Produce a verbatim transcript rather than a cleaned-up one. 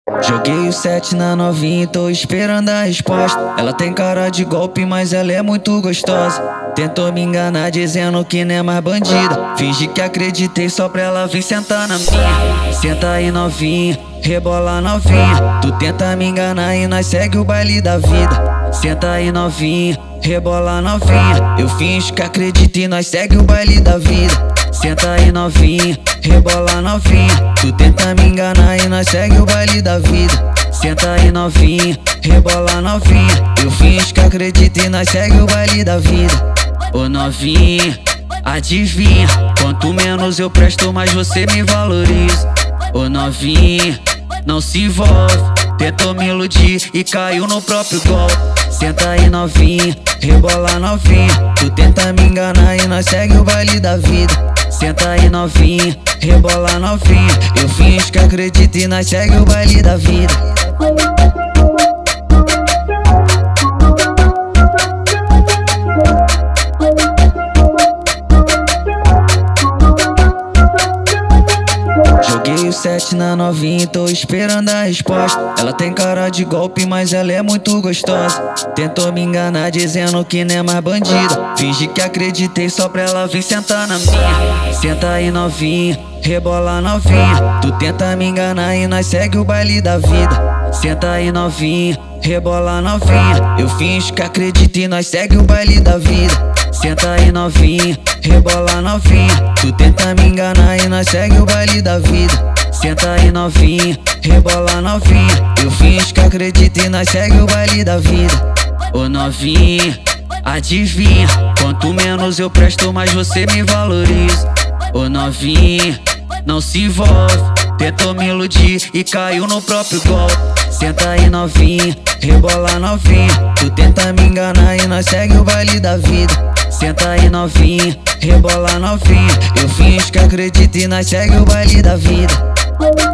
Joguei o sete na novinha e tô esperando a resposta. Ela tem cara de golpe, mas ela é muito gostosa. Tentou me enganar dizendo que não é mais bandida. Fingi que acreditei só pra ela vir sentar na minha. Senta aí novinha, rebola novinha. Tu tenta me enganar e nós segue o baile da vida. Senta aí novinha, rebola novinha. Eu finjo que acredito e nós segue o baile da vida. Senta aí novinha, rebola novinha. Tu tenta me enganar e nós segue o baile da vida. Senta aí novinha, rebola novinha. Eu finjo que acredito e nós segue o baile da vida. Ô novinha, adivinha, quanto menos eu presto, mais você me valoriza. Ô novinha, não se envolve, tentou me iludir e caiu no próprio golpe. Senta aí novinha, rebola novinha. Tu tenta me enganar e nós segue o baile da vida. Senta aí novinha, rebola novinha. Eu finjo que acredito e nós segue o baile da vida. Joguei o sete na novinha e tô esperando a resposta. Ela tem cara de golpe, mas ela é muito gostosa. Tentou me enganar dizendo que não é mais bandida. Fingi que acreditei só pra ela vir sentar na minha. Senta aí novinha, rebola novinha. Tu tenta me enganar e nós segue o baile da vida. Senta aí novinha, rebola novinha. Eu finjo que acredito e nós segue o baile da vida. Senta aí novinha, rebola novinha. Tu tenta me enganar e nós segue o baile da vida. Senta aí novinha, rebola novinha. Eu finjo que acredito e nós segue o baile da vida. Ô novinha, adivinha, quanto menos eu presto, mais você me valoriza. Ô novinha, não se envolve, tentou me iludir e caiu no próprio golpe. Senta aí novinha, rebola novinha. Tu tenta me enganar e nós segue o baile da vida. Senta aí novinha, rebola novinha. Eu finjo que acredito e nós segue o baile da vida.